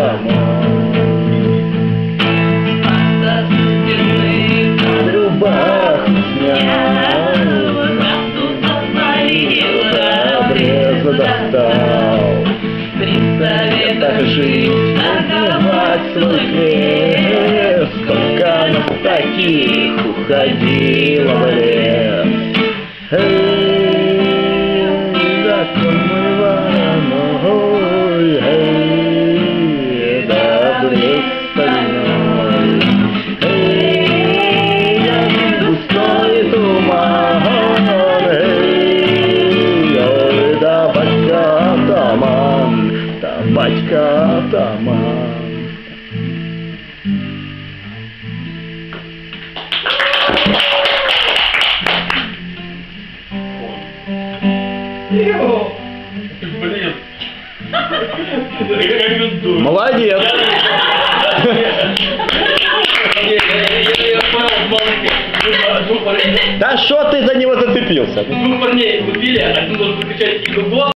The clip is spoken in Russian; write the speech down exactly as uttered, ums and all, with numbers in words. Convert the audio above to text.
атаман. Рубаху снял, обреза достал. Так жить, надевать свой крест, сколько нас таких уходило в лес. Эй, закон мой вороной, эй, да блеск стальной. Эй, я густой туман, эй, ой, да батька атаман, да батька атаман. Блин. Рекомендую. Молодец. Да что ты за него зацепился? Двух парней убили, один должен закричать и другого.